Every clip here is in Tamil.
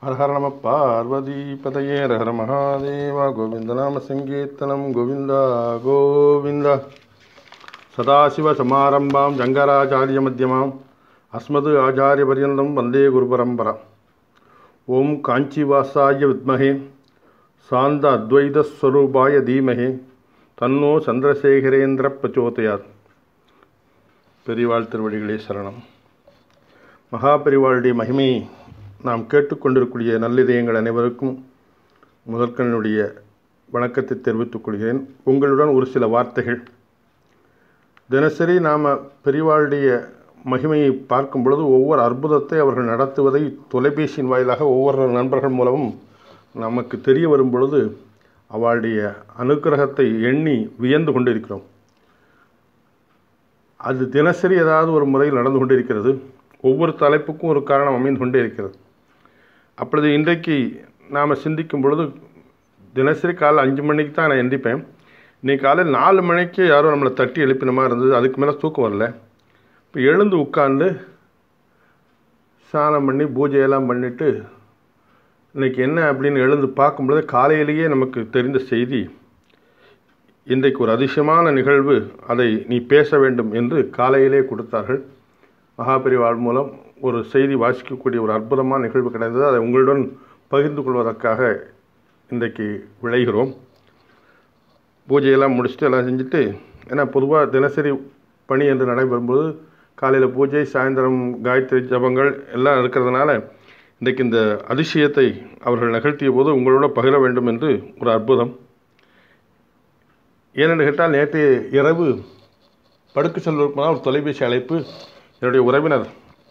हर हर नम पार्वतीपतये हर हर महादेव गोविंदनाम संकीर्तनम गोविंद गोविंद सदाशिवसमारंभां शंकराचार्यमध्यमाम् अस्मद् आचार्यपर्यन्तं वन्दे गुरुपरम्परा। ओं काञ्चीवासाय विद्महे शान्त अद्वैतस्वरूपाय धीमहि तन्नो चन्द्रशेखरेन्द्र प्रचोदयात्। பெரிவாள் திருவடிகளே சரணம். மகாபெரிவாளுடைய மகிமையை நாம் கேட்டுக்கொண்டிருக்கூடிய நல்லிதயங்கள் அனைவருக்கும் முதற்கனுடைய வணக்கத்தை தெரிவித்துக் கொள்கிறேன். உங்களுடன் ஒரு சில வார்த்தைகள். தினசரி நாம் பெரிவாளுடைய மகிமையை பார்க்கும் பொழுது ஒவ்வொரு அற்புதத்தை அவர்கள் நடத்துவதை தொலைபேசியின் வாயிலாக ஒவ்வொரு நண்பர்கள் மூலமும் நமக்கு தெரிய வரும் பொழுது அவளுடைய அனுக்கிரகத்தை எண்ணி வியந்து கொண்டிருக்கிறோம். அது தினசரி ஏதாவது ஒரு முறையில் நடந்து கொண்டிருக்கிறது. ஒவ்வொரு தலைப்புக்கும் ஒரு காரணம் அமைந்து கொண்டே இருக்கிறது. அப்பொழுது இன்றைக்கு நாம் சிந்திக்கும் பொழுது தினசரி காலை 5 மணிக்கு தான் நான் எந்திப்பேன். இன்றைக்கி காலையில் 4 மணிக்கு யாரும் நம்மளை தட்டி எழுப்பின மாதிரி இருந்தது. அதுக்கு மேலே தூக்கம் வரல. இப்போ எழுந்து உட்காந்து ஸ்நானம் பண்ணி பூஜையெல்லாம் பண்ணிவிட்டு இன்றைக்கி என்ன அப்படின்னு எழுந்து பார்க்கும்பொழுது காலையிலேயே நமக்கு தெரிந்த செய்தி, இன்றைக்கு ஒரு அதிசயமான நிகழ்வு, அதை நீ பேச வேண்டும் என்று காலையிலே கொடுத்தார்கள். மகாபெரிவாள் மூலம் ஒரு செய்தி வாசிக்கக்கூடிய ஒரு அற்புதமான நிகழ்வு கிடைத்தது. அதை உங்களுடன் பகிர்ந்து கொள்வதற்காக இன்றைக்கு விளைகிறோம். பூஜையெல்லாம் முடிச்சுட்டு எல்லாம் செஞ்சுட்டு, ஏன்னா பொதுவாக தினசரி பணி என்று நடைபெறும்போது காலையில் பூஜை, சாயந்தரம் காயத்ரி ஜபங்கள் எல்லாம் இருக்கிறதுனால இன்றைக்கு இந்த அதிசயத்தை அவர்கள் நிகழ்த்திய போது உங்களோட பகிர வேண்டும் என்று ஒரு அற்புதம். ஏனென்று கேட்டால், நேற்று இரவு படுக்க செல்வதற்கு ஒரு தொலைபேசி அழைப்பு. என்னுடைய உறவினர்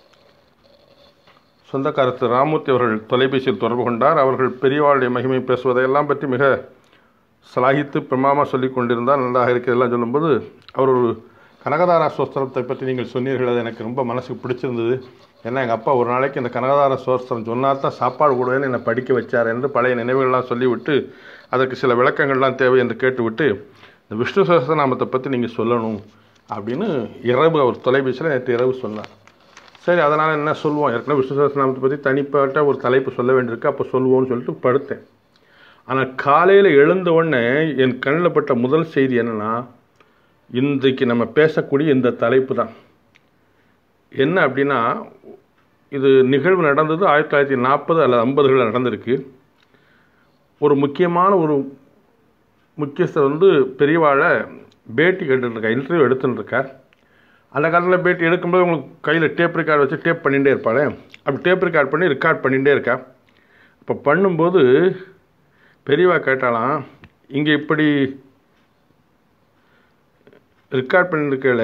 சொந்தக்காரத்து ராமூர்த்தி அவர்கள் தொலைபேசியில் தொடர்பு கொண்டார். அவர்கள் பெரியவாளுடைய மகிமை பேசுவதையெல்லாம் பற்றி மிக சலாகித்து பிரமாமாக சொல்லி கொண்டிருந்தார். நன்றாக இருக்கிறதெல்லாம் சொல்லும்போது அவர் ஒரு கனகதாரா சோஸ்திரத்தை பற்றி நீங்கள் சொன்னீர்கள். அது எனக்கு ரொம்ப மனசுக்கு பிடிச்சிருந்தது. ஏன்னா எங்கள் அப்பா ஒரு நாளைக்கு இந்த கனகதார சோஸ்திரம் சொன்னால் தான் சாப்பாடு கூடவேன்னு என்னை படிக்க வச்சார் என்று பழைய நினைவுகள்லாம் சொல்லிவிட்டு அதற்கு சில விளக்கங்கள்லாம் தேவை என்று கேட்டுவிட்டு, இந்த விஷ்ணு சஹஸ்ரநாமத்தை பற்றி நீங்கள் சொல்லணும் அப்படின்னு இரவு அவர் தொலைபேசியில் நேற்று இரவு சொன்னார். சரி, அதனால் என்ன சொல்லுவோம், ஏற்கனவே விஷ்ணு சஹஸ்ரநாமத்தை பற்றி தனிப்பட்ட ஒரு தலைப்பு சொல்ல வேண்டியிருக்கு, அப்போ சொல்லுவோம்னு சொல்லிட்டு படுத்தேன். ஆனால் காலையில் எழுந்த உடனே என் கண்ணில் பட்ட முதல் செய்தி என்னென்னா, இன்றைக்கு நம்ம பேசக்கூடிய இந்த தலைப்பு தான். என்ன அப்படின்னா, இது நிகழ்வு நடந்தது 1940 அல்லது 50களில் நடந்திருக்கு. ஒரு முக்கியமான ஒரு முக்கியஸ்தர் பெரியவாளை பேட்டி கேட்டுருக்கார், இன்டர்வியூ எடுத்துட்டுருக்கார். அந்த காலத்தில் பேட்டி எடுக்கும்போது உங்களுக்கு கையில் டேப் ரெக்கார்டு வச்சு டேப் பண்ணிகிட்டே இருப்பாள். அப்படி டேப் ரெக்கார்ட் பண்ணி ரெக்கார்ட் பண்ணிகிட்டே இருக்கா. இப்போ பண்ணும்போது பெரியவா கேட்டாலாம், இங்கே இப்படி ரெக்கார்ட் பண்ணியிருக்கல,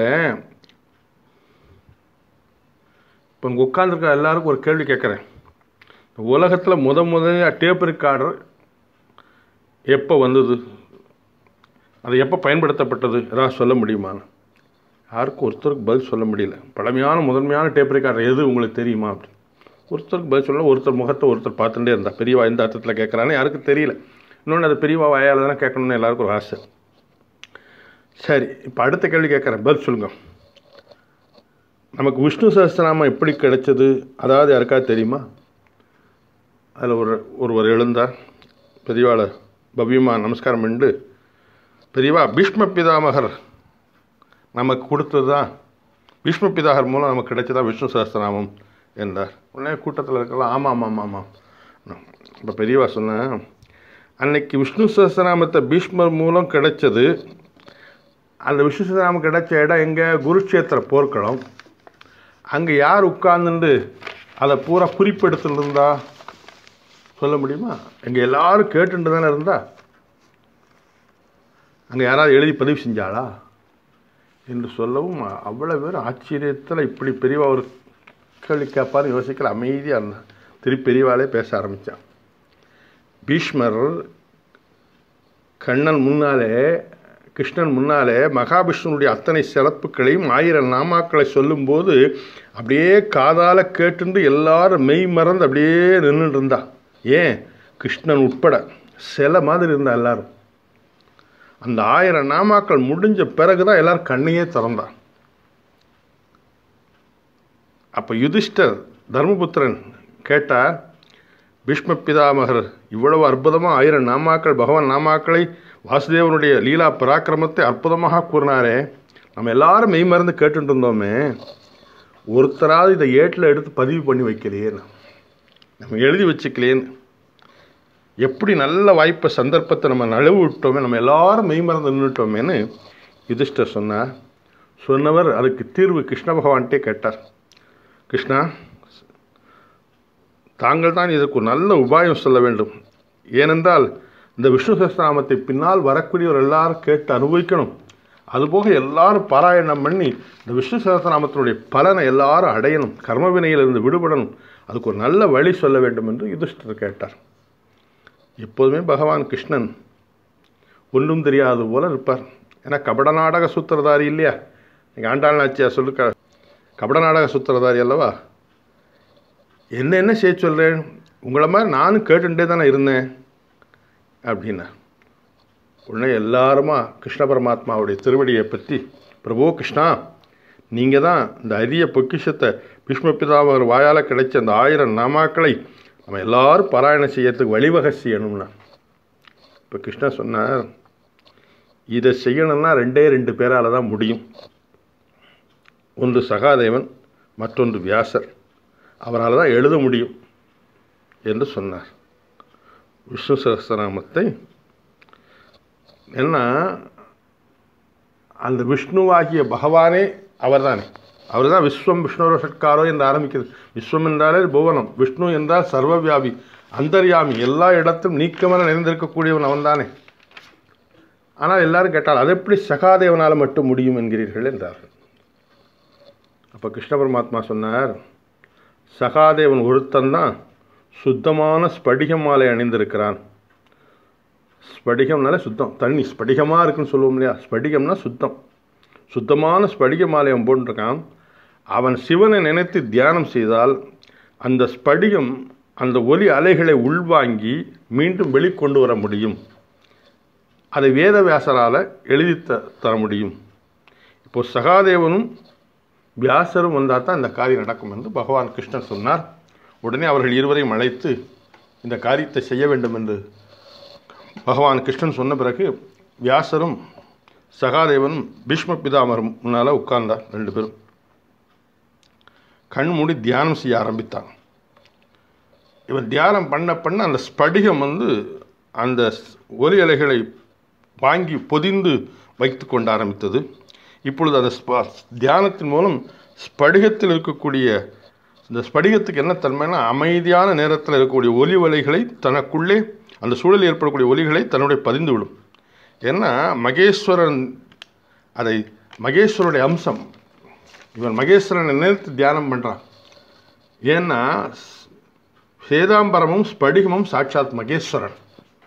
இப்போ இங்கே உட்காந்துருக்க எல்லாருக்கும் ஒரு கேள்வி கேட்குறேன். உலகத்தில் முதல்ல டேப் ரெக்கார்டர் எப்போ வந்தது, அது எப்போ பயன்படுத்தப்பட்டது, ஏதாவது சொல்ல முடியுமான்னு. யாருக்கும் ஒருத்தருக்கு பதில் சொல்ல முடியல. பழமையான முதன்மையான டேப் ரெக்கார்டர் எது உங்களுக்கு தெரியுமா அப்படி ஒருத்தருக்கு பதில் சொல்ல. ஒருத்தர் முகத்தை ஒருத்தர் பார்த்துட்டே இருந்தா. பெரியவா எந்த அர்த்தத்தில் கேட்குறான்னு யாருக்கும் தெரியல. இன்னொன்று, அது பெரியவா வாயால் தானே கேட்கணுன்னு எல்லாருக்கும் ஒரு ஆசை. சரி, இப்போ அடுத்த கேள்வி கேட்குறேன், பதில் சொல்லுங்கள். நமக்கு விஷ்ணு சஹஸ்ரநாமம் எப்படி கிடைச்சது, அதாவது யாருக்காவது தெரியுமா? அதில் ஒருவர் எழுந்தார். பெரியவாளை பவ்யமாக நமஸ்காரம் பண்ணிட்டு, பெரியவா, பீஷ்ம பிதாமகர் நமக்கு கொடுத்தது தான், பீஷ்ம பிதாகர் மூலம் நமக்கு கிடைச்சதா விஷ்ணு சஹஸ்ரநாமம் என்றார். உடனே கூட்டத்தில் இருக்கலாம், ஆமாம் ஆமாம் ஆமாம். இப்போ பெரியவா சொன்னேன், அன்னைக்கு விஷ்ணு சஹஸ்ரநாமத்தை பீஷ்மர் மூலம் கிடைச்சது. அந்த விஷ்ணு சஹஸ்ரநாமம் கிடைச்ச இடம் எங்கே? குருட்சேத்திர போர்க்களம். அங்கே யார் உட்கார்ந்துட்டு அதை பூரா குறிப்பெடுத்துட்டு இருந்தா சொல்ல முடியுமா? எங்கே எல்லாரும் கேட்டுட்டு தானே இருந்தா. அங்கே யாராவது எழுதி பதிவு செஞ்சாளா என்று சொல்லவும் அவ்வளோ பேர் ஆச்சரியத்தில் இப்படி பெரியவா ஒரு கேள்வி கேட்பாரு யோசிக்கல. அமைதியாக இருந்தான். திருப்பி பெரியவாளே பேச ஆரம்பித்தான். பீஷ்மர் கண்ணன் முன்னாலே, கிருஷ்ணன் முன்னாலே மகாவிஷ்ணுனுடைய அத்தனை சிறப்புகளையும் 1000 நாமாக்களை சொல்லும்போது அப்படியே காதால் கேட்டுண்டு எல்லாரும் மெய் மறந்து அப்படியே நின்றுட்டு இருந்தா. ஏன், கிருஷ்ணன் உட்பட சில மாதிரி இருந்தா எல்லாரும். அந்த 1000 நாமாக்கள் முடிஞ்ச பிறகு தான் எல்லாரும் கண்ணையே திறந்தான். அப்போ யுதிஷ்டர் தர்மபுத்திரன் கேட்டார், பீஷ்ம பிதாமகர் இவ்வளவு அற்புதமாக 1000 நாமாக்கள் பகவான் நாமாக்களை வாசுதேவனுடைய லீலா பராக்கிரமத்தை அற்புதமாக கூறினாரே, நம்ம எல்லாரும் மெய்மறந்து கேட்டுட்டு இருந்தோமே, ஒருத்தராவது இதை ஏட்டில் எடுத்து பதிவு பண்ணி வைக்கலையேன்னு, நம்ம எழுதி வச்சுக்கலேன்னு, எப்படி நல்ல வாய்ப்பை சந்தர்ப்பத்தை நம்ம நழுவு விட்டோமே, நம்ம எல்லாரும் மெய்மறந்து நின்றுட்டோமேன்னு யுதிஷ்டர் சொன்னார். சொன்னவர் அதுக்கு தீர்வு கிருஷ்ண பகவான்கிட்டே கேட்டார். கிருஷ்ணா, தாங்கள் தான் இதற்கு ஒரு நல்ல உபாயம் சொல்ல வேண்டும். ஏனென்றால் இந்த விஷ்ணு சஹஸ்ரநாமத்தை பின்னால் வரக்கூடியவர் எல்லாரும் கேட்டு அனுபவிக்கணும். அதுபோக எல்லாரும் பாராயணம் பண்ணி இந்த விஷ்ணு சஹஸ்ரநாமத்தினுடைய பலனை எல்லாரும் அடையணும், கர்மவினையிலிருந்து விடுபடணும். அதுக்கு ஒரு நல்ல வழி சொல்ல வேண்டும் என்று யுதிஷ்டர் கேட்டார். எப்போதுமே பகவான் கிருஷ்ணன் ஒன்றும் தெரியாது போல இருப்பார். ஏன்னா கபட நாடக சூத்திரதாரி இல்லையா? நீங்கள் ஆண்டாள் நாச்சியா சொல்லுக்க கபட நாடக சூத்திரதாரி அல்லவா? என்ன செய்ய சொல்கிறேன், உங்களை மாதிரி நானும் கேட்டுட்டே தானே இருந்தேன் அப்படின்னா உடனே எல்லாருமா கிருஷ்ண பரமாத்மாவுடைய திருவடியை பற்றி, பிரபு கிருஷ்ணா, நீங்கள் தான் இந்த அரிய பொக்கிஷத்தை பீஷ்ம பிதாமகர் வாயால் கிடைச்ச அந்த 1000 நாமாக்களை நம்ம எல்லாரும் பாராயணம் செய்யறதுக்கு வழிவகை செய்யணும்னா. இப்போ கிருஷ்ணா சொன்னார், இதை செய்யணும்னா 2 பேரால் தான் முடியும். ஒன்று சகாதேவன், மற்றொன்று வியாசர். அவரால் தான் எழுத முடியும் என்று சொன்னார் விஷ்ணு சஹஸ்ரநாமத்தை. ஏன்னா அந்த விஷ்ணுவாகிய பகவானே அவர் தானே, அவர் தான் விஸ்வம் விஷ்ணு ஷட்காரோ என்று ஆரம்பிக்கிறது. விஸ்வம் என்றாலே புவனம், விஷ்ணு என்றால் சர்வவியாபி, அந்தர்யாமி, எல்லா இடத்திலும் நீக்கமர நிறைந்திருக்கக்கூடியவன் அவன் தானே. ஆனால் எல்லாரும் கேட்டால் அது எப்படி சகாதேவனால் மட்டும் முடியும் என்கிறீர்கள் என்றார்கள். அப்போ கிருஷ்ண பரமாத்மா சொன்னார், சகாதேவன் ஒருத்தந்தான் சுத்தமான ஸ்படிக மாலை அணிந்திருக்கிறான். ஸ்படிகம்னாலே சுத்தம், தண்ணி ஸ்படிகமாக இருக்குன்னு சொல்லுவோம் இல்லையா? ஸ்படிகம்னா சுத்தம், சுத்தமான ஸ்படிக மாலை அவன் போட்டிருக்கான். அவன் சிவனை நினைத்து தியானம் செய்தால் அந்த ஸ்படிகம் அந்த ஒலி அலைகளை உள்வாங்கி மீண்டும் வெளிக்கொண்டு வர முடியும். அதை வேதவியாசரால் எழுதி தர முடியும். இப்போது சகாதேவனும் வியாசரும் வந்தால் தான் இந்த காரியம் நடக்கும் என்று பகவான் கிருஷ்ணன் சொன்னார். உடனே அவர்கள் இருவரையும் அழைத்து இந்த காரியத்தை செய்ய வேண்டும் என்று பகவான் கிருஷ்ணன் சொன்ன பிறகு வியாசரும் சகாதேவனும் பீஷ்ம பிதாமகர் முன்னால் உட்கார்ந்தார். 2 பேரும் கண் மூடி தியானம் செய்ய ஆரம்பித்தான். இவன் தியானம் பண்ண அந்த ஸ்படிகம் அந்த ஒலி அலைகளை வாங்கி பொதிந்து வைத்து கொண்டு ஆரம்பித்தது. இப்பொழுது அந்த தியானத்தின் மூலம் ஸ்படிகத்தில் இருக்கக்கூடிய இந்த ஸ்படிகத்துக்கு என்ன தன்மைனா, அமைதியான நேரத்தில் இருக்கக்கூடிய ஒலி ஒலைகளை தனக்குள்ளே அந்த சூழலில் ஏற்படக்கூடிய ஒலிகளை தன்னுடைய பதிந்து விடும். ஏன்னா மகேஸ்வரன் அதை மகேஸ்வரனுடைய அம்சம், இவன் மகேஸ்வரனை நினைத்து தியானம் பண்ணுறான். ஏன்னா சேதாம்பரமும் ஸ்படிகமும் சாட்சாத் மகேஸ்வரன்.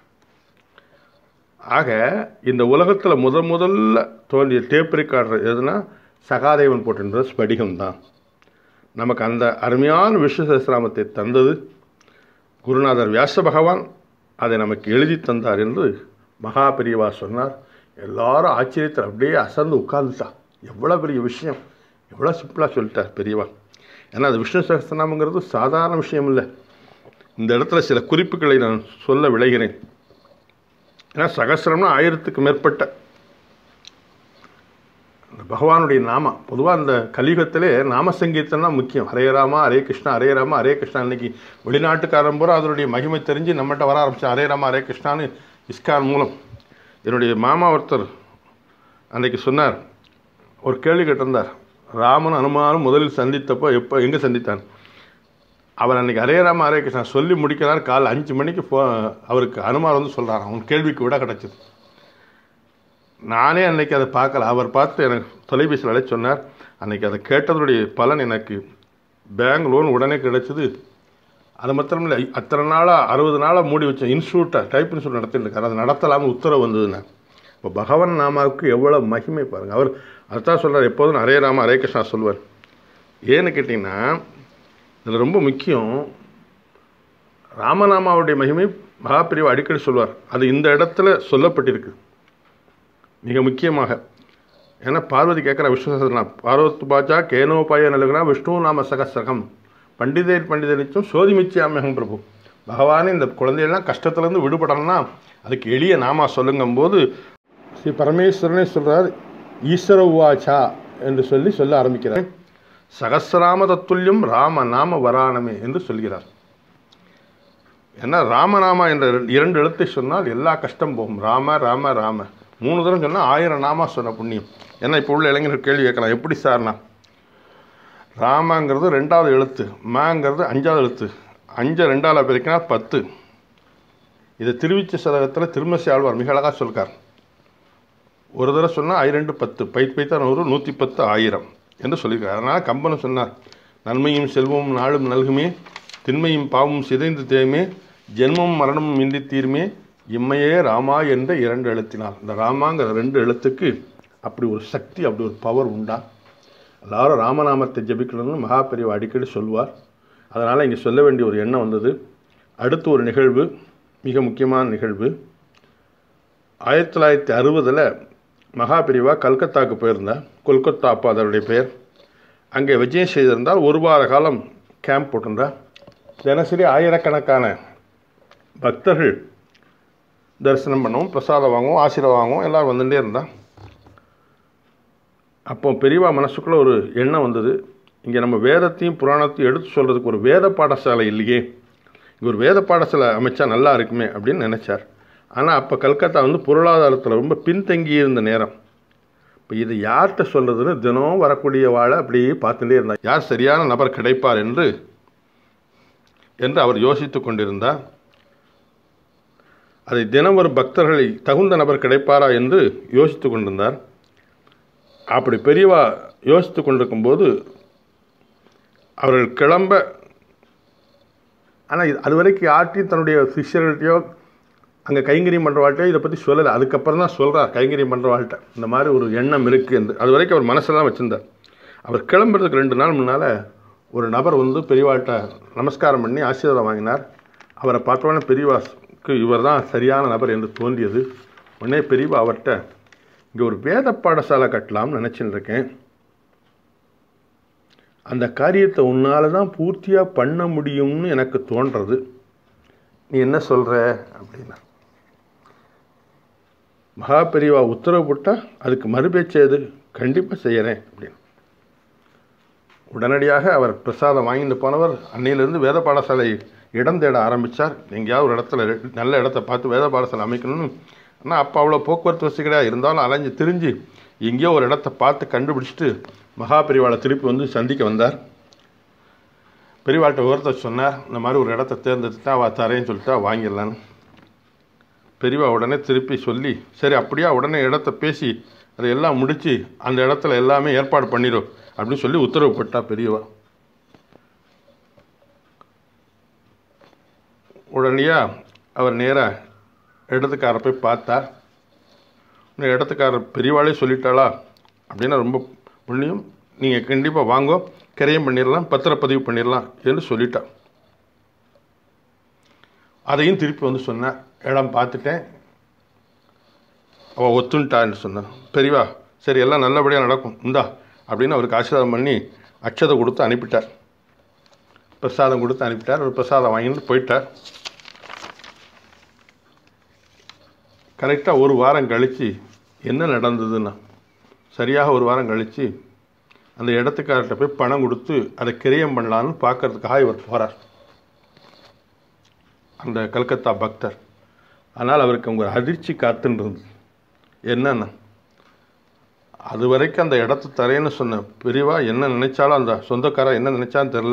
ஆக இந்த உலகத்தில் முதல்ல தோன்றிய டேப் ரெக்கார்டர் எதுனா சகாதேவன் போட்டிருந்த ஸ்படிகம்தான். நமக்கு அந்த அருமையான விஷ்ணு சஹஸ்ரநாமத்தை தந்தது குருநாதர் வியாச பகவான். அதை நமக்கு எழுதி தந்தார் என்று மகா பெரியவா சொன்னார். எல்லாரும் ஆச்சரியத்தில் அப்படியே அசந்து உட்கார்ந்துட்டான். எவ்வளோ பெரிய விஷயம், எவ்வளோ சிம்பிளாக சொல்லிட்டார் பெரியவா. ஏன்னா அது விஷ்ணு சஹஸ்ரநாமங்கிறது சாதாரண விஷயம் இல்லை. இந்த இடத்துல சில குறிப்புகளை நான் சொல்ல விளைகிறேன். ஏன்னா சகசிரம்னா 1000க்கு மேற்பட்ட பகவானுடைய நாமம். பொதுவாக இந்த கலியுகத்திலே நாம சங்கீர்த்தனா முக்கியம். ஹரே ராமா ஹரே கிருஷ்ணா ஹரே ராமா ஹரே கிருஷ்ணா. இன்றைக்கி வெளிநாட்டுக்காரன் பூரா அதனுடைய மகிமை தெரிஞ்சு நம்மகிட்ட வர ஆரம்பித்தான். ஹரே ராமா ஹரே கிருஷ்ணான்னு இஸ்கான் மூலம். என்னுடைய மாமா ஒருத்தர் அன்றைக்கி சொன்னார், ஒரு கேள்வி கேட்டிருந்தார். ராமன் அனுமானும் முதலில் சந்தித்தப்போ எங்கே சந்தித்தான்? அவர் அன்றைக்கி ஹரே ராமா ஹரே கிருஷ்ணா சொல்லி முடிக்கிறார். காலை 5 மணிக்கு அவருக்கு அனுமார் சொல்கிறார். அவன் கேள்விக்கு விட கிடச்சிது. நானே அன்றைக்கி அதை பார்க்கல. அவர் பார்த்து எனக்கு தொலைபேசியில் அழைச்சி சொன்னார். அன்றைக்கி அதை கேட்டதுடைய பலன் எனக்கு பேங்க் லோன் உடனே கிடைச்சிது. அது மாத்திரம் இல்லை, அத்தனை நாளாக 60 நாளாக மூடி வச்சேன் இன்ஸ்டியூட்டை டைப் இன்ஸ்டியூட் நடத்திட்டு இருக்கார். அதை நடத்தலாமல் உத்தரவு வந்ததுண்ணா. இப்போ பகவான் நாமாவுக்கு எவ்வளோ மகிமை பாருங்கள். அவர் அதுதான் சொல்கிறார், எப்போதும் ஹரே ராமா ஹரே கிருஷ்ணா சொல்வார். ஏன்னு கேட்டிங்கன்னா இதில் ரொம்ப முக்கியம், ராமநாமாவுடைய மகிமை மகாபிரிவா அடிக்கடி சொல்வார். அது இந்த இடத்துல சொல்லப்பட்டிருக்கு மிக முக்கியமாக. ஏன்னா பார்வதி கேட்குற விஷ்ணு சஹஸ்ரநாமம் பார்வத்து பாஜா கேனோபாய நலுகுனா விஷ்ணு நாம சகசகம் பண்டிதர் நிச்சயம் சோதிமிச்சியாமியகம் பிரபு. பகவானே இந்த குழந்தையெல்லாம் கஷ்டத்துலேருந்து விடுபடணும்னா அதுக்கு எளிய நாமா சொல்லுங்கும்போது ஸ்ரீ பரமேஸ்வரனே சொல்கிறார், ஈஸ்வர உவாச்சா என்று சொல்ல ஆரம்பிக்கிறார். சகசிராம தத்துல்யம் ராம நாம வராணமே என்று சொல்கிறார். ஏன்னா ராமநாமா என்ற 2 எழுத்தை சொன்னால் எல்லா கஷ்டம் போகும். ராம ராம ராம 3 தரம் சொன்னால் 1000 நாமா சொன்ன புண்ணியம். ஏன்னா இப்போ உள்ள இளைஞர்கள் கேள்வி கேட்கலாம், எப்படி சார்னா ராமங்கிறது 2வது எழுத்து, மாங்கிறது 5வது எழுத்து, 5 2ஆல் பெருக்கினா 10. இதை திருவிச்ச சதகத்தில் திருமசி ஆழ்வார் மிக அழகாக சொல்கிறார். ஒரு தடவை சொன்னால் 2 10, பைத் பைத்தா 100, 110 1000 என்று சொல்லியிருக்கார். அதனால் கம்பன் சொன்னார், நன்மையும் செல்வமும் நாளும் நல்குமே, திண்மையும் பாவமும் சிதைந்து தேமே, ஜென்மமும் மரணமும் இன்றி தீர்மே, இம்மையே ராமா என்ற 2 எழுத்தினால். இந்த ராமாங்கிற 2 எழுத்துக்கு அப்படி ஒரு சக்தி, அப்படி ஒரு பவர் உண்டா. எல்லாரும் ராமநாமத்தை ஜபிக்கணும்னு மகாபெரிவா அடிக்கடி சொல்வார். அதனால் இங்கே சொல்ல வேண்டிய ஒரு எண்ணம் வந்தது. அடுத்து ஒரு நிகழ்வு, மிக முக்கியமான நிகழ்வு. 1960 மகாபெரிவா கல்கத்தாவுக்கு போயிருந்தார். கொல்கத்தா அப்போ அதனுடைய பெயர். அங்கே விஜயம் செய்திருந்தால் 1 வார காலம் கேம்ப் போட்டிருந்தார். தினசரி ஆயிரக்கணக்கான பக்தர்கள் தரிசனம் பண்ணவும், பிரசாதம் வாங்கவும், ஆசீர்வாதம் வாங்கவும் எல்லோரும் வந்துட்டே இருந்தான். அப்போ பெரியவா மனசுக்குள்ளே ஒரு எண்ணம் வந்தது, இங்கே நம்ம வேதத்தையும் புராணத்தையும் எடுத்து சொல்கிறதுக்கு ஒரு வேத பாடசாலை இல்லையே, இங்கே ஒரு வேத பாடசாலை அமைச்சா நல்லா இருக்குமே அப்படின்னு நினச்சார். ஆனால் அப்போ கல்கத்தா பொருளாதாரத்தில் ரொம்ப பின்தங்கி இருந்த நேரம். இப்போ இது யார்கிட்ட சொல்கிறதுன்னு தினம் வரக்கூடிய வாழை அப்படியே பார்த்துட்டே இருந்தார். யார் சரியான நபர் கிடைப்பார் என்று அவர் யோசித்து கொண்டிருந்தார். அதை தினம் ஒரு பக்தர்களை தகுந்த நபர் கிடைப்பாரா என்று யோசித்து கொண்டிருந்தார். அப்படி பெரியவா யோசித்து கொண்டிருக்கும்போது அவர்கள் கிளம்ப, ஆனால் அது வரைக்கும் யார்ட்டையும் தன்னுடைய சிஷ்யர்கள்ட்டையோ அங்கே கைங்கரியம் பண்ணுறவாழ்கிட்டயோ இதை பற்றி சொல்லலை. அதுக்கப்புறம் தான் சொல்கிறார் கைங்கரியம் பண்ணுறவாழ்கிட்ட இந்த மாதிரி ஒரு எண்ணம் இருக்குது என்று. அது வரைக்கும் அவர் மனசெல்லாம் வச்சுருந்தார். அவர் கிளம்புறதுக்கு 2 நாள் முன்னால் ஒரு நபர் பெரியவாழ்கிட்ட நமஸ்காரம் பண்ணி ஆசீர்வாதம் வாங்கினார். அவரை பார்த்தோன்னே பெரியவாக்கு இவர் தான் சரியான நபர் என்று தோன்றியது. உடனே பெரியவா அவர்கிட்ட, இங்கே ஒரு வேத பாடசாலை கட்டலாம்னு நினச்சின்னு இருக்கேன், அந்த காரியத்தை உன்னால் தான் பூர்த்தியாக பண்ண முடியும்னு எனக்கு தோன்றது, நீ என்ன சொல்கிற அப்படின்னா. மகாபெரிவா உத்தரவு போட்டால் அதுக்கு மறுபேச்சது, கண்டிப்பாக செய்கிறேன் அப்படின்னு. உடனடியாக அவர் பிரசாதம் வாங்கிட்டு போனவர் அன்னையிலேருந்து வேத பாடசாலை இடம் தேட ஆரம்பித்தார். எங்கேயாவது ஒரு இடத்துல நல்ல இடத்த பார்த்து வேத பாடசாலை அமைக்கணும்னு. ஆனால் அப்போ அவ்வளோ போக்குவரத்து வசதி கிடையாது. இருந்தாலும் அலைஞ்சு திரிஞ்சு எங்கேயோ ஒரு இடத்த பார்த்து கண்டுபிடிச்சிட்டு மகாபெரிவாளை திருப்பி சந்திக்க வந்தார். பெரியவாள்கிட்ட விவரத்தை சொன்னார், இந்த மாதிரி ஒரு இடத்த தேர்ந்தெடுத்துட்டா அவள் தரேன்னு சொல்லிட்டா வாங்கிடலான்னு. பெரியவா உடனே திருப்பி சொல்லி, சரி அப்படியா, உடனே இடத்த பேசி அதையெல்லாம் முடித்து அந்த இடத்துல எல்லாமே ஏற்பாடு பண்ணிடும் அப்படின்னு சொல்லி உத்தரவு போட்டா பெரியவா. உடனடியாக அவர் நேராக இடத்துக்கார போய் பார்த்தார். இடத்துக்காரர் பெரியவாளே சொல்லிட்டாளா அப்படின்னா ரொம்ப புண்ணியம், நீங்கள் கண்டிப்பாக வாங்கோ, கிரையம் பண்ணிடலாம், பத்திரப்பதிவு பண்ணிடலாம் என்று சொல்லிட்டான். அதையும் திருப்பி சொன்னார், இடம் பார்த்துட்டேன், அவள் ஒத்துன்ட்டான்னு சொன்னான். பெரியவா சரி எல்லாம் நல்லபடியாக நடக்கும் இந்தா அப்படின்னு அவருக்கு ஆசீர்வாதம் பண்ணி அட்சதை கொடுத்து அனுப்பிட்டார். பிரசாதம் கொடுத்து அனுப்பிட்டார். ஒரு பிரசாதம் வாங்கிட்டு போயிட்டார். கரெக்டாக 1 வாரம் கழித்து என்ன நடந்ததுன்னா, சரியாக 1 வாரம் கழித்து அந்த இடத்துக்கார்ட்ட போய் பணம் கொடுத்து அதை கிரயம் பண்ணலான்னு பார்க்கறதுக்காக இவர் போகிறார், அந்த கல்கத்தா பக்தர். ஆனால் அவருக்கு அவங்க அதிர்ச்சி காத்துன்றது என்னன்னா, அது வரைக்கும் அந்த இடத்து தரேன்னு சொன்ன பெரியவா என்ன நினைச்சாலும், அந்த சொந்தக்காரர் என்ன நினைச்சான்னு தெரில,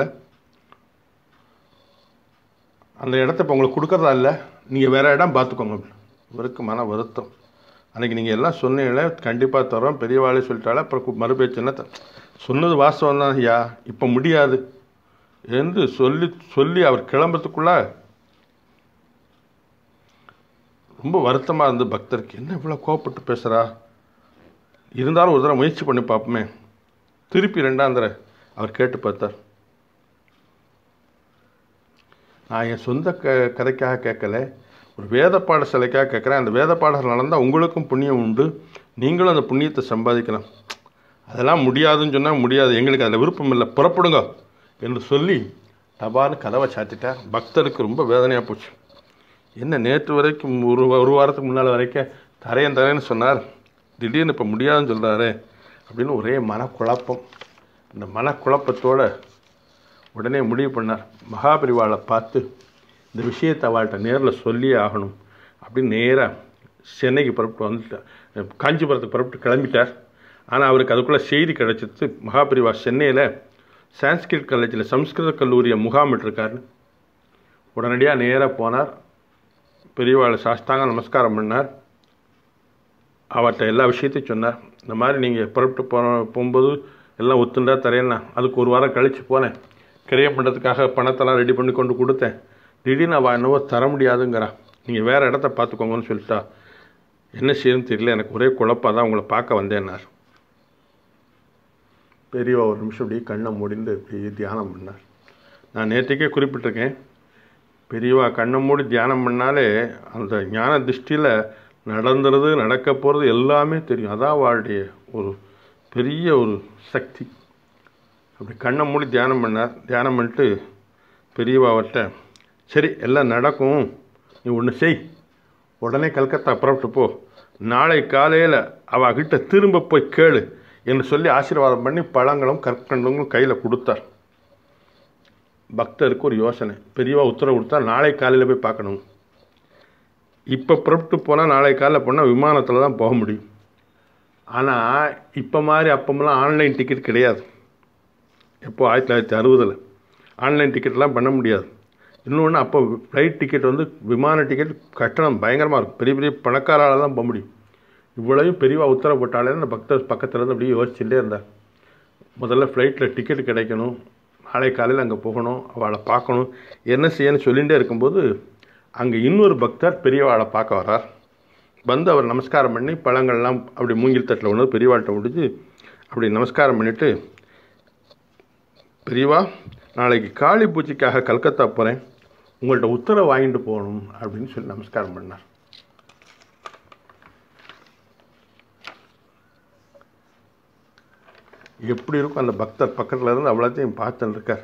அந்த இடத்த இப்போ உங்களுக்கு கொடுக்குறதா இல்லை, நீங்கள் வேறு இடம் பார்த்துக்கோங்க. இவருக்கு மன வருத்தம். அன்றைக்கி நீங்கள் எல்லாம் சொன்னீங்களே கண்டிப்பாக தரோம், பெரியவாளே சொல்லிட்டாலே, அப்புறம் மறுபேச்சு என்ன சொன்னது வாஸ்தவம் தான் ஐயா, இப்போ முடியாது என்று சொல்லி அவர் கிளம்புறதுக்குள்ள ரொம்ப வருத்தமாக இருந்து பக்தருக்கு, என்ன இவ்வளோ கோவப்பட்டு பேசுகிறா, இருந்தாலும் ஒரு தடவை முயற்சி பண்ணி பார்ப்போமே. திருப்பி 2ஆம் தடவை அவர் கேட்டு பார்த்தார். நான் என் சொந்த கதைக்காக கேட்கல, ஒரு வேத பாடசாலைக்காக கேட்குறேன். அந்த வேத பாடசாலை நடந்தால் உங்களுக்கும் புண்ணியம் உண்டு, நீங்களும் அந்த புண்ணியத்தை சம்பாதிக்கலாம். அதெல்லாம் முடியாதுன்னு சொன்னால் முடியாது, எங்களுக்கு அதில் விருப்பம் இல்லை, புறப்படுங்க என்று சொல்லி டபான்னு கதவை சாத்திட்டார். பக்தருக்கு ரொம்ப வேதனையாக போச்சு. என்ன நேற்று வரைக்கும் ஒரு வாரத்துக்கு முன்னால் வரைக்கும் தரேன்னு சொன்னார், திடீர்னு இப்போ முடியாதுன்னு சொல்கிறாரு அப்படின்னு ஒரே மனக்குழப்பம். இந்த மனக்குழப்பத்தோடு உடனே முடிவு பண்ணார், மகாபரிவாளை பார்த்து இந்த விஷயத்தை அவள்கிட்ட நேரில் சொல்லியே ஆகணும் அப்படின்னு நேராக சென்னைக்கு புறப்பட்டு வந்துட்டார். காஞ்சிபுரத்துக்கு புறப்பட்டு கிளம்பிட்டார். ஆனால் அவருக்கு அதுக்குள்ளே செய்தி கிடச்சிது, மகாபரிவா சென்னையில் சான்ஸ்கிரிட் காலேஜில் சம்ஸ்கிருத கல்லூரியை முகாமிட்டிருக்காரு. உடனடியாக நேராக போனார். பெரியவாளை சாஸ்தாங்க நமஸ்காரம் பண்ணார். அவர்கிட்ட எல்லா விஷயத்தையும் சொன்னார். இந்த மாதிரி நீங்கள் புறப்பட்டு போகும்போது எல்லாம் ஒத்துண்டா தரேன்னா, அதுக்கு ஒரு வாரம் கழித்து போனேன், கிரியம் பண்ணுறதுக்காக பணத்தெல்லாம் ரெடி பண்ணி கொண்டு கொடுத்தேன். திடீர்னு அவள் என்னவோ தர முடியாதுங்கிறா, நீங்கள் வேறு இடத்த பார்த்துக்கோங்கன்னு சொல்லிட்டா. என்ன செய்யணும்னு தெரியல, எனக்கு ஒரே குழப்பம், தான் உங்களை பார்க்க வந்தேன்னார். பெரியவா ஒரு நிமிஷம் அப்படியே கண்ணை முடிந்து இப்படி தியானம் பண்ணார். நான் நேற்றுக்கே குறிப்பிட்டிருக்கேன், பெரியவா கண்ணை மூடி தியானம் பண்ணாலே அந்த ஞான திருஷ்டியில் நடந்துறது நடக்க போகிறது எல்லாமே தெரியும். அதான் அவளுடைய ஒரு பெரிய ஒரு சக்தி. அப்படி கண்ணை மூடி தியானம் பண்ணார். தியானம் பண்ணிட்டு பெரியவா அவர்கிட்ட, சரி எல்லாம் நடக்கும், நீ ஒன்று செய், உடனே கல்கத்தா புறப்பட்டு போ, நாளை காலையில் அவகிட்ட திரும்ப போய் கேளு என்று சொல்லி ஆசீர்வாதம் பண்ணி பழங்களும் கற்கண்டுங்களும் கையில் கொடுத்தார். பக்தருக்கு ஒரு யோசனை, பெரியவா உத்தரவு கொடுத்தா நாளை காலையில் போய் பார்க்கணும். இப்போ புறப்பட்டு போனால் நாளை காலையில் போனால் விமானத்தில் தான் போக முடியும். ஆனால் இப்போ மாதிரி அப்போமெல்லாம் ஆன்லைன் டிக்கெட் கிடையாது. எப்போது 1960 ஆன்லைன் டிக்கெட்லாம் பண்ண முடியாது. இன்னொன்று, அப்போ ஃப்ளைட் டிக்கெட் வந்து விமான டிக்கெட் கட்டணம் பயங்கரமாக இருக்கும். பெரிய பெரிய பணக்காரால் தான் போக முடியும். இவ்வளவும் பெரியவா உத்தரவு போட்டாலே அந்த பக்தர் பக்கத்தில் இருந்து அப்படியே யோசிச்சுட்டே இருந்தார். முதல்ல ஃப்ளைட்டில் டிக்கெட் கிடைக்கணும், நாளை காலையில் அங்கே போகணும், அவளை பார்க்கணும், என்ன செய்யணும்னு சொல்லிகிட்டே இருக்கும்போது அங்கே இன்னொரு பக்தர் பெரியவாளை பார்க்க வரார். வந்து அவர் நமஸ்காரம் பண்ணி பழங்கள்லாம் அப்படி மூங்கில் தட்டில் ஒன்று பெரியவாள்கிட்ட முடிஞ்சு அப்படி நமஸ்காரம் பண்ணிவிட்டு, பெரியவா நாளைக்கு காளி பூஜைக்காக கல்கத்தா போகிறேன், உங்கள்கிட்ட உத்தரவு வாங்கிட்டு போகணும் அப்படின்னு சொல்லி நமஸ்காரம் பண்ணார். எப்படி இருக்கும் அந்த பக்தர் பக்கத்தில் இருந்து அவ்வளோத்தையும் பார்த்துன்னு இருக்கார்.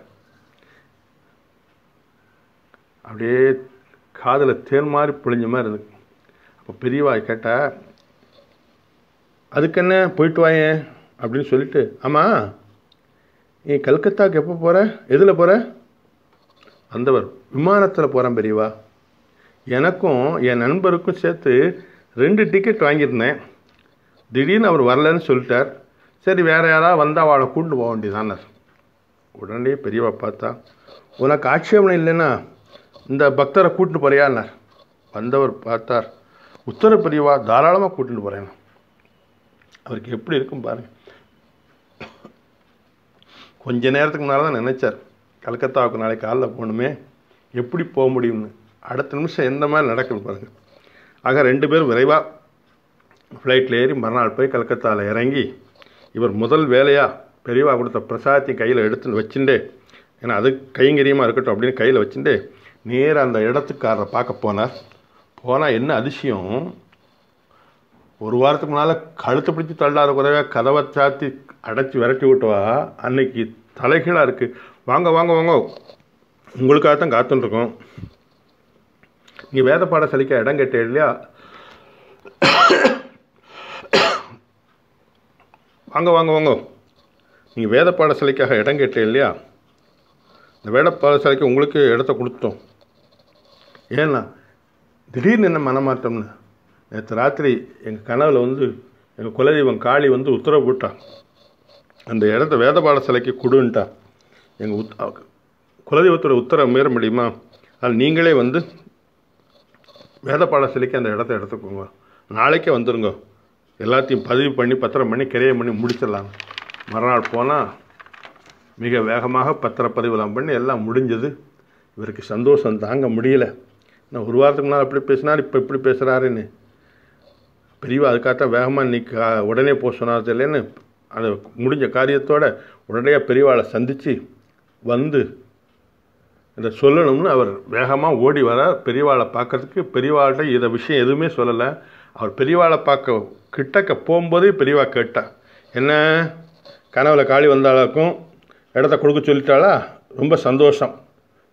அப்படியே காதில் தேன் மாதிரி பொழிஞ்ச மாதிரி இருக்கு. அப்போ பெரியவா கேட்டால், அதுக்கு என்ன போயிட்டு வாயேன் அப்படின்னு சொல்லிட்டு, ஆமாம் நீ கல்கத்தாவுக்கு எப்போ போகிற, எதில் போகிற? வந்தவர், விமானத்தில் போகிறேன் பெரியவா. எனக்கும் என் நண்பருக்கும் சேர்த்து 2 டிக்கெட் வாங்கியிருந்தேன், திடீர்னு அவர் வரலன்னு சொல்லிட்டார். சரி வேறு யாராவது வந்தால் அவளை கூட்டு போக வேண்டியதானார். உடனே பெரியவா பார்த்தா, உனக்கு ஆட்சேபனை இல்லைன்னா இந்த பக்தரை கூட்டிட்டு போறியான்னார். வந்தவர் பார்த்தார், உத்தர பெரியவா தாராளமாக கூட்டிட்டு போகிறேன். அவருக்கு எப்படி இருக்கும் பாருங்க. கொஞ்ச நேரத்துக்கு முன்னால் தான் நினச்சார், கல்கத்தாவுக்கு நாளைக்கு காலைல போகணுமே, எப்படி போக முடியும்னு. அடுத்த நிமிஷம் எந்த மாதிரி நடக்குது பாருங்கள். ஆக 2 பேரும் விரைவாக ஃப்ளைட்டில் ஏறி மறுநாள் போய் கல்கத்தாவில் இறங்கி, இவர் முதல் வேலையாக பெரியவா கொடுத்த பிரசாதத்தை கையில் எடுத்து வச்சுட்டே, ஏன்னா அது கைங்கரியமாக இருக்கட்டும் அப்படின்னு கையில் வச்சுட்டு நேராக அந்த இடத்துக்காரரை பார்க்க போனார். போனால் என்ன அதிசயம், ஒரு வாரத்துக்கு முன்னால் கழுத்தை பிடிச்சி தள்ளாத குறைவாக கதவை சாத்தி அடைச்சி விரட்டி விட்டுவா, அன்னைக்கு தலைகீழாக இருக்குது. வாங்க வாங்க வாங்க, உங்களுக்காகத்தான் காத்துருக்கோம், நீங்கள் வேத பாடசாலைக்கு இடம் கேட்டே இல்லையா, வாங்க வாங்க வாங்க, நீங்கள் வேத பாடசாலைக்காக இடம் கேட்டே இல்லையா, இந்த வேத பாடசாலைக்கு உங்களுக்கு இடத்த கொடுத்தோம். ஏன்னா திடீர்னு என்ன மனமாட்டோம்னு, நேற்று ராத்திரி எங்கள் கனவில் வந்து எங்கள் குலதெய்வம் காளி வந்து உத்தரவு போட்டா, அந்த இடத்த வேத பாடசாலைக்கு கொடுன்ட்டா. எங்கள் குலதெய்வத்தோட உத்தரவு மீற முடியுமா, அது நீங்களே வந்து வேத பாடசாலைக்கு அந்த இடத்த எடுத்துக்கோங்க, நாளைக்கே வந்துடுங்க, எல்லாத்தையும் பதிவு பண்ணி பத்திரம் பண்ணி கிரையம் பண்ணி முடிச்சிடலாம். மறுநாள் போனால் மிக வேகமாக பத்திரப்பதிவெல்லாம் பண்ணி எல்லாம் முடிஞ்சது. இவருக்கு சந்தோஷம் தாங்க முடியல. நான் ஒரு வாரத்துக்கு முன்னால் அப்படி பேசினார், இப்போ இப்படி பேசுகிறாருன்னு. பெரியவா அதுக்காகத்தான் வேகமாக இன்னைக்கு உடனே போக சொன்னார் இல்லைன்னு அது முடிஞ்ச காரியத்தோடு உடனடியாக பெரியவாளை சந்தித்து வந்து இதை சொல்லணும்னு அவர் வேகமாக ஓடி வரார் பெரியவாளை பார்க்கறதுக்கு. பெரியவாள்கிட்ட இதை விஷயம் எதுவுமே சொல்லலை. அவர் பெரியவாளை பார்க்க கிட்டக்க போகும்போதே பெரியவா கேட்டா, என்ன கனவுல காளி வந்தாளாக்கும் இடத்த கொடுக்க சொல்லிட்டாளா, ரொம்ப சந்தோஷம்,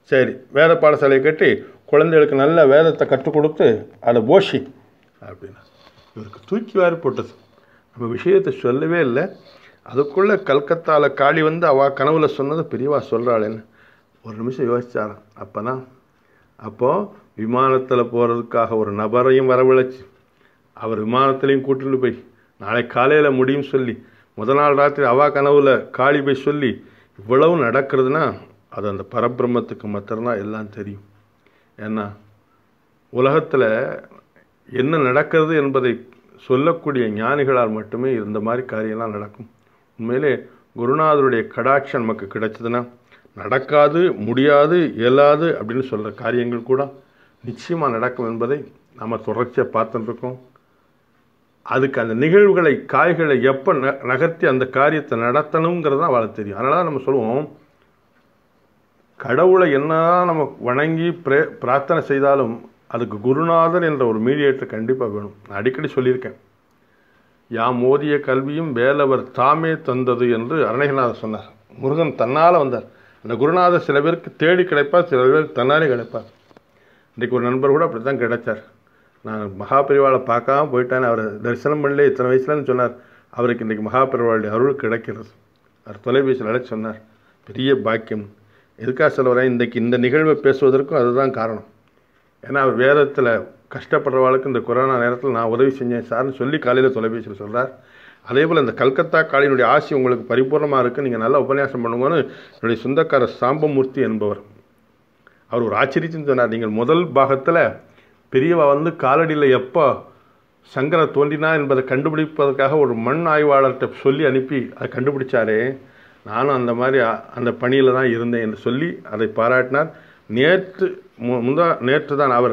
சரி, வேத பாடசாலையை கட்டி குழந்தைகளுக்கு நல்ல வேதத்தை கற்றுக் கொடுத்து அதை போஷி அப்படின்னா இவருக்கு தூக்கி வாரி போட்டது. நம்ம விஷயத்தை சொல்லவே இல்லை. அதுக்குள்ளே கல்கத்தாவில் காளி வந்து அவள் கனவுல சொன்னது பெரியவா சொல்கிறாளேன்னு ஒரு நிமிஷம் யோசிச்சாராம். அப்போது விமானத்தில் போகிறதுக்காக ஒரு நபரையும் வரவழைச்சி அவர் விமானத்துலேயும் கூட்டிட்டு போய் நாளை காலையில் முடியும் சொல்லி முதல் நாள் ராத்திரி அவா கனவுல காளி போய் சொல்லி இவ்வளவு நடக்கிறதுனா அது அந்த பரபிரம்மத்துக்கு மாத்திரம்தான் எல்லாம் தெரியும். ஏன்னா உலகத்தில் என்ன நடக்கிறது என்பதை சொல்லக்கூடிய ஞானிகளால் மட்டுமே இந்த மாதிரி காரியம்லாம் நடக்கும். உண்மையிலே குருநாதருடைய கடாட்சம் நமக்கு கிடைச்சதுன்னா நடக்காது, முடியாது, இயலாது அப்படின்னு சொல்கிற காரியங்கள் கூட நிச்சயமாக நடக்கும் என்பதை நம்ம தொடர்ச்சியாக பார்த்துட்டுருக்கோம். அதுக்கு அந்த நிகழ்வுகளை காய்களை எப்போ நகர்த்தி அந்த காரியத்தை நடத்தணுங்கிறது தான் அவளுக்கு தெரியும். அதனால நம்ம சொல்லுவோம், கடவுளை என்னதான் நம்ம வணங்கி பிரார்த்தனை செய்தாலும் அதுக்கு குருநாதர் என்ற ஒரு மீடியேட்டர் கண்டிப்பாக வேணும். நான் அடிக்கடி சொல்லியிருக்கேன், யாம் ஓதிய கல்வியும் வேலவர் தாமே தந்தது என்று அருணகிரிநாதர் சொன்னார். முருகன் தன்னால் வந்தார். அந்த குருநாதர் சில பேருக்கு தேடி கிடைப்பார், சில பேருக்கு தன்னாலே கிடைப்பார். இன்றைக்கு ஒரு நண்பர் கூட அப்படி தான் கிடைச்சார். நான் மகாபெரிவாளை பார்க்காம போயிட்டேன்னு அவர் தரிசனம் பண்ணல இத்தனை வயசுலன்னு சொன்னார். அவருக்கு இன்றைக்கி மகாபெரிவாளுடைய அருள் கிடைக்கிறது. அவர் தொலைபேசியில் அழைச்சி சொன்னார், பெரிய பாக்கியம். எதுக்காக சொல்ல வரேன், இன்றைக்கி இந்த நிகழ்வை பேசுவதற்கும் அதுதான் காரணம். ஏன்னா அவர் வேதத்தில் கஷ்டப்படுறவாளுக்கு இந்த கொரோனா நேரத்தில் நான் உதவி செஞ்சேன் சார்னு சொல்லி காலையில் தொலைபேசியில் சொல்கிறார். அதே போல் இந்த கல்கத்தா காளியினுடைய ஆசி உங்களுக்கு பரிபூர்ணமாக இருக்குது, நீங்கள் நல்லா உபன்யாசம் பண்ணுங்கன்னு என்னுடைய சொந்தக்காரர் சாம்பமூர்த்தி என்பவர் அவர் ஒரு ஆச்சரியத்தின்னு சொன்னார். நீங்கள் முதல் பாகத்தில் பெரியவா வந்து காலடியில் எப்போ சங்கரை தோன்றினா என்பதை கண்டுபிடிப்பதற்காக ஒரு மண் ஆய்வாளர்கிட்ட சொல்லி அனுப்பி அதை கண்டுபிடிச்சாரே, நானும் அந்த மாதிரி அந்த பணியில் தான் இருந்தேன் என்று சொல்லி அதை பாராட்டினார். நேற்று தான் அவர்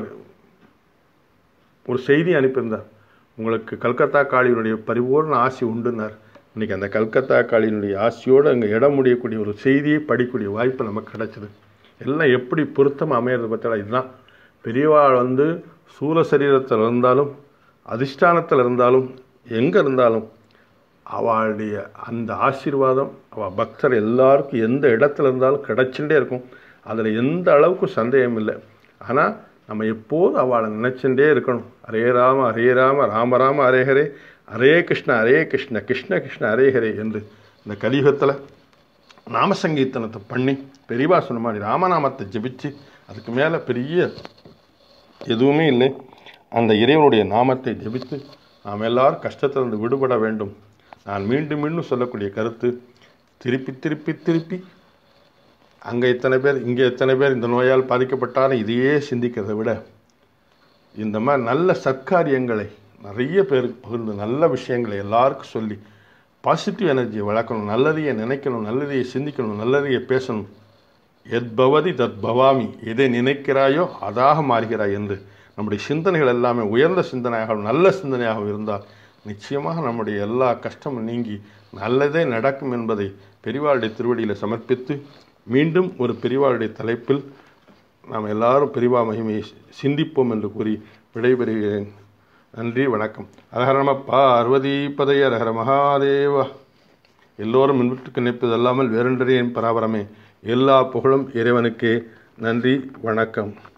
ஒரு செய்தி அனுப்பியிருந்தார், உங்களுக்கு கல்கத்தா காளியினுடைய பரிபூர்ண ஆசி உண்டுன்னார். இன்றைக்கி அந்த கல்கத்தா காளியினுடைய ஆசியோடு அங்கே இடம் முடியக்கூடிய ஒரு செய்தியை படிக்கக்கூடிய வாய்ப்பு நமக்கு கிடைச்சிது. எல்லாம் எப்படி பொருத்தமாக அமையிறது பற்றியா. இதுதான் பெரியவா வந்து சூல சரீரத்தில் இருந்தாலும் அதிஷ்டானத்தில் இருந்தாலும் எங்கே இருந்தாலும் அவளுடைய அந்த ஆசீர்வாதம் அவள் பக்தர் எல்லாருக்கும் எந்த இடத்துல இருந்தாலும் கிடைச்சுட்டே இருக்கும். அதில் எந்த அளவுக்கு சந்தேகம் இல்லை. ஆனால் நம்ம எப்போதும் அவளை நினச்சுட்டே இருக்கணும். ஹரே ராம ஹரே ராம ராம ராம ஹரே ஹரே, ஹரே கிருஷ்ண கிருஷ்ண கிருஷ்ண ஹரே ஹரே என்று இந்த கலியுகத்தில் நாமசங்கீர்த்தனத்தை பண்ணி பெரியவா சொன்ன மாதிரி ராமநாமத்தை ஜபிச்சு அதுக்கு மேலே பெரிய எதுவுமே இல்லை, அந்த இறைவனுடைய நாமத்தை ஜபித்து நாம் எல்லாரும் கஷ்டத்திலிருந்து விடுபட வேண்டும். நான் மீண்டும் மீண்டும் சொல்லக்கூடிய கருத்து, திருப்பி திருப்பி திருப்பி அங்கே இத்தனை பேர் இங்கே எத்தனை பேர் இந்த நோயால் பாதிக்கப்பட்டாலும் இதையே சிந்திக்கிறதை விட இந்த மாதிரி நல்ல சத்காரியங்களை நிறைய பேருக்கு பகிர்ந்து நல்ல விஷயங்களை எல்லாருக்கும் சொல்லி பாசிட்டிவ் எனர்ஜியை வளர்க்கணும், நல்லதையே நினைக்கணும், நல்லதையே சிந்திக்கணும், நல்லதையே பேசணும். எத் பவதி தத் பவாமி, எதை நினைக்கிறாயோ அதாக மாறுகிறாய் என்று நம்முடைய சிந்தனைகள் எல்லாமே உயர்ந்த சிந்தனையாக நல்ல சிந்தனையாக இருந்தால் நிச்சயமாக நம்முடைய எல்லா கஷ்டமும் நீங்கி நல்லதே நடக்கும் என்பதை பெரியவாளுடைய திருவடியில் சமர்ப்பித்து மீண்டும் ஒரு பெரியவாளுடைய தலைப்பில் நாம் எல்லாரும் பெரியவா மகிமையை சிந்திப்போம் என்று கூறி விடைபெறுகிறேன். நன்றி, வணக்கம். ஹரஹர நம பார்வதி பதய ஹரஹர மகாதேவா. எல்லோரும் மின்விட்டுக்கு நினைப்பது அல்லாமல் வேறொன்றே என் பராபரமே. எல்லா புகழும் இறைவனுக்கே. நன்றி, வணக்கம்.